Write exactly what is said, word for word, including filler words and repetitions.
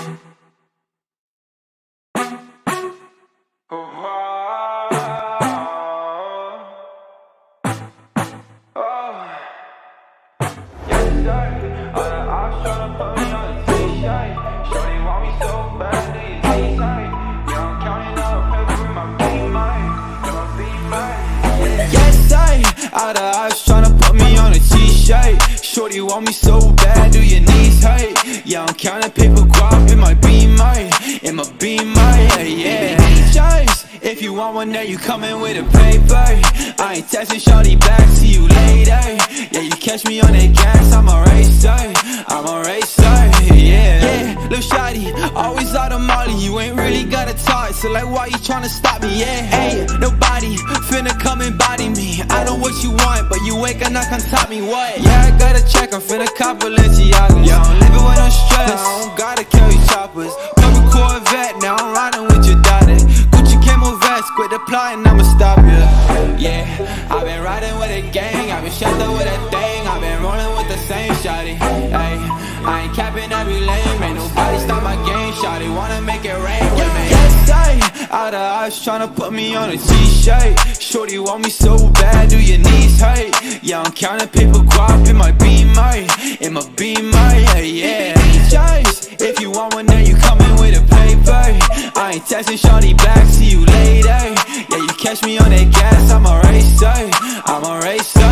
All the ops tryna put me on a t-shirt. Shorty want me so bad, do your knees hurt? Yeah, I'm counting paper guap in my beamer, in my beamer, yeah, yeah. Choice, if you want one there, you coming with a paper. I ain't texting shawty back, see you later. Yeah, you catch me on that gas, I'm a racer, I'm a racer, yeah. Yeah, lil' shawty, always out of molly, you ain't really gotta talk, so like why you tryna stop me, yeah. Hey, nobody finna come and body me. I know what you want, but you ain't gonna come top me, what? Yeah, I gotta check, I'm finna cop Balenciagas. Yeah, I'm living with no stress, I don't gotta carry choppers. Purple Corvette, now I'm riding with your daughter. Gucci camo vest, quit the plotting, I'ma stop you. Yeah, I've been riding with a gang, I've been strapped up with a thing, I've been rolling with the same shawty. Hey, I ain't capping every lane, ain't nobody stop my game, shawty wanna make it rain with me. Yes, I, all the ops tryna put me on a t-shirt. Shorty want me so bad, do your knees hurt? Yeah, I'm counting paper guap in my beamer, in my beamer, yeah, yeah. Choice, if you want one there, you coming with a paper. I ain't texting shawty back, see you later. Yeah, you catch me on that gas, I'm a racer, I'm a racer.